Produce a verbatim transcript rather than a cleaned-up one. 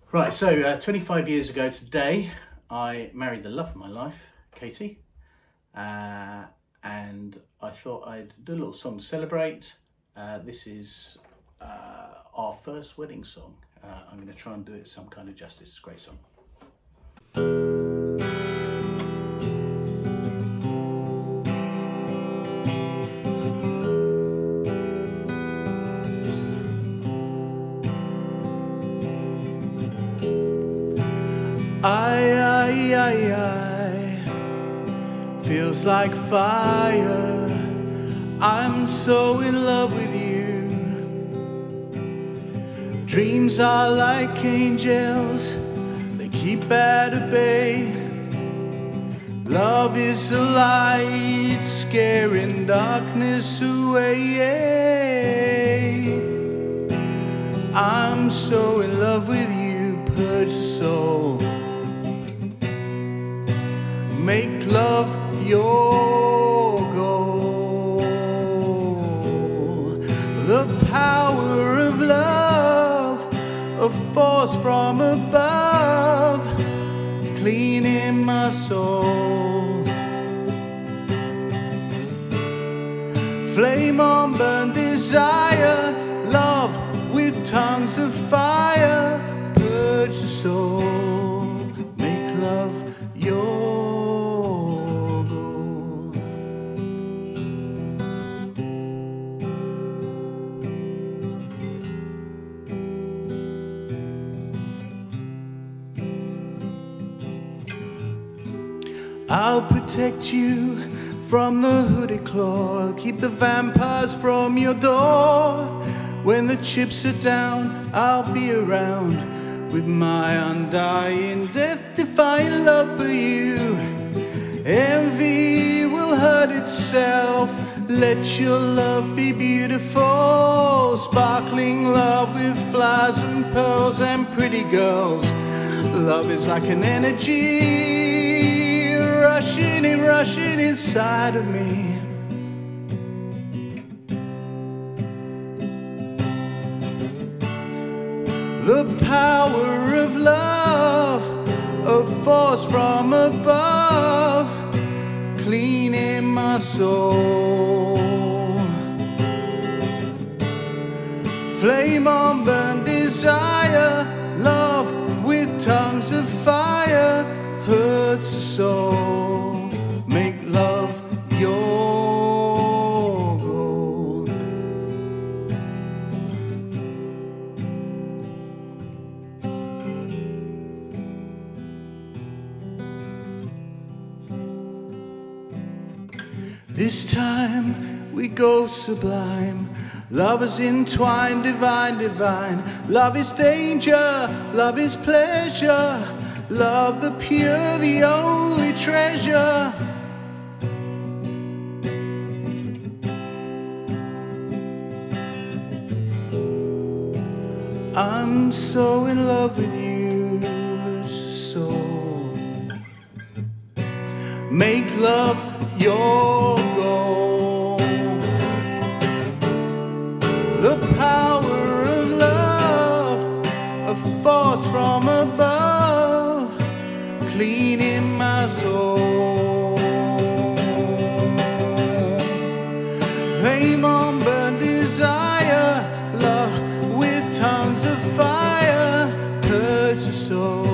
Right, so uh, twenty-five years ago today, I married the love of my life, Katie, uh, and I thought I'd do a little song to celebrate. Uh, this is uh, our first wedding song. Uh, I'm going to try and do it some kind of justice. It's a great song. I, I, I, I, feels like fire. I'm so in love with you. Dreams are like angels, they keep at a bay. Love is a light, scaring darkness away. I'm so in love with you, purge the soul. Make love your goal. The power of love, a force from above, cleaning my soul. Flame on, burn desire, love with tongues of fire, purge the soul, make love your I'll protect you from the hooded claw, keep the vampires from your door. When the chips are down, I'll be around with my undying, death-defying love for you. Envy will hurt itself, let your love be beautiful. Sparkling love with flowers and pearls and pretty girls. Love is like an energy, rushing and rushing inside of me. The power of love, a force from above, cleaning my soul. Flame on, burn desire, love with tongues of fire, hurts the soul, make love your goal. This time we go sublime, love is entwined, divine, divine. Love is danger, love is pleasure, love the pure, the only treasure. I'm so in love with you, soul. Make love your goal. The power of love, a force from above, cleaning my soul. Flame on, burn desire, love with tongues of fire, purge the soul.